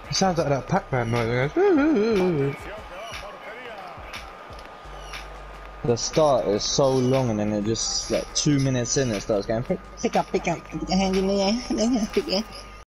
It sounds like that Pac-Man noise. It goes, The start is so long and then it just like 2 minutes in it starts going pick up, put your hand in the air, pick it.